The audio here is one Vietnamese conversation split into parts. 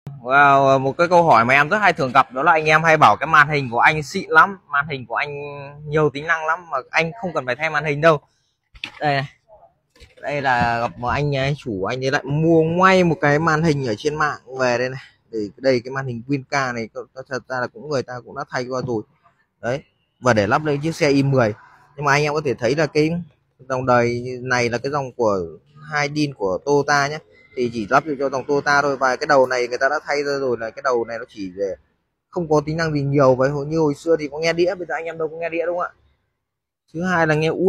Wow, một cái câu hỏi mà em rất hay thường gặp đó là anh em hay bảo cái màn hình của anh xịn lắm, màn hình của anh nhiều tính năng lắm mà anh không cần phải thay màn hình đâu. Đây này, đây là gặp một anh ấy, chủ anh ấy lại mua ngay một cái màn hình ở trên mạng về đây này. Để đây cái màn hình Winca này thật ra là người ta cũng đã thay qua rồi. Đấy, và để lắp lên chiếc xe i10. Nhưng mà anh em có thể thấy là cái dòng đời này là cái dòng của hai din của Toyota nhé, thì chỉ lắp được cho dòng Toyota thôi, và cái đầu này người ta đã thay ra rồi, là cái đầu này nó chỉ để không có tính năng gì nhiều, với như hồi xưa thì có nghe đĩa, bây giờ anh em đâu có nghe đĩa đúng không ạ. Thứ hai là nghe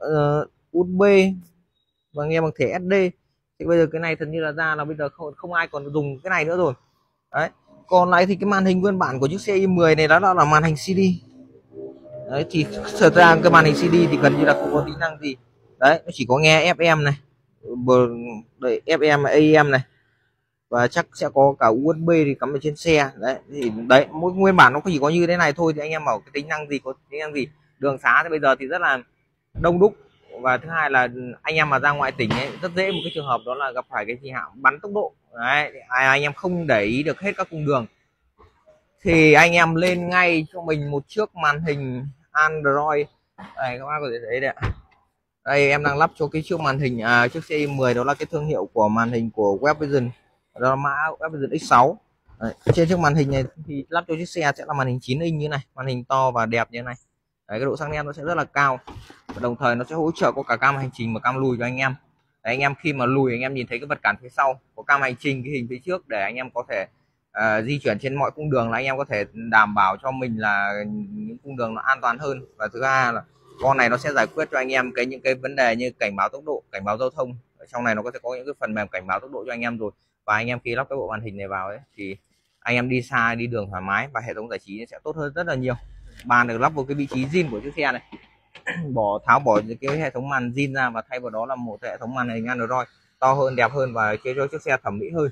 USB và nghe bằng thẻ SD, thì bây giờ cái này thật như là ra là bây giờ không ai còn dùng cái này nữa rồi. Đấy, còn lại thì cái màn hình nguyên bản của chiếc xe i10 này đó là màn hình CD. Đấy, thì thật ra cái màn hình CD thì gần như là không có tính năng gì. Đấy, nó chỉ có nghe FM này, đây, FM AM này, và chắc sẽ có cả USB thì cắm ở trên xe. Đấy thì đấy, mỗi nguyên bản nó chỉ có như thế này thôi, thì anh em bảo cái tính năng gì, có tính năng gì. Đường xá thì bây giờ thì rất là đông đúc, và thứ hai là anh em mà ra ngoại tỉnh ấy, rất dễ một cái trường hợp đó là gặp phải cái gì hạng bắn tốc độ. Đấy, anh em không để ý được hết các cung đường thì anh em lên ngay cho mình một chiếc màn hình Android. Đây các bác có thể thấy đấy ạ. Đây em đang lắp cho cái chiếc màn hình chiếc xe i10, đó là cái thương hiệu của màn hình của Webvision, đó là mã Webvision X6. Đấy, trên chiếc màn hình này thì lắp cho chiếc xe sẽ là màn hình 9 inch như này, màn hình to và đẹp như này. Đấy, cái độ sắc nét nó sẽ rất là cao, và đồng thời nó sẽ hỗ trợ có cả cam hành trình và cam lùi cho anh em. Đấy, anh em khi mà lùi anh em nhìn thấy cái vật cản phía sau có cam hành trình, cái hình phía trước để anh em có thể di chuyển trên mọi cung đường, là anh em có thể đảm bảo cho mình là những cung đường nó an toàn hơn. Và thứ hai là con này nó sẽ giải quyết cho anh em những cái vấn đề như cảnh báo tốc độ, cảnh báo giao thông. Ở trong này nó có thể có những cái phần mềm cảnh báo tốc độ cho anh em rồi. Và anh em khi lắp cái bộ màn hình này vào ấy thì anh em đi xa, đi đường thoải mái, và hệ thống giải trí sẽ tốt hơn rất là nhiều. Bàn được lắp vào cái vị trí zin của chiếc xe này, tháo bỏ cái hệ thống màn zin ra và thay vào đó là một hệ thống màn hình Android to hơn, đẹp hơn và chế cho chiếc xe thẩm mỹ hơn.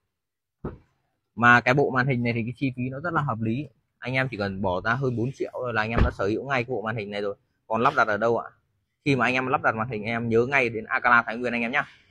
Mà cái bộ màn hình này thì cái chi phí nó rất là hợp lý, anh em chỉ cần bỏ ra hơn 4 triệu rồi là anh em đã sở hữu ngay cái bộ màn hình này rồi. Còn lắp đặt ở đâu ạ? Khi mà anh em lắp đặt màn hình, anh em nhớ ngay đến Akala Thái Nguyên anh em nhé.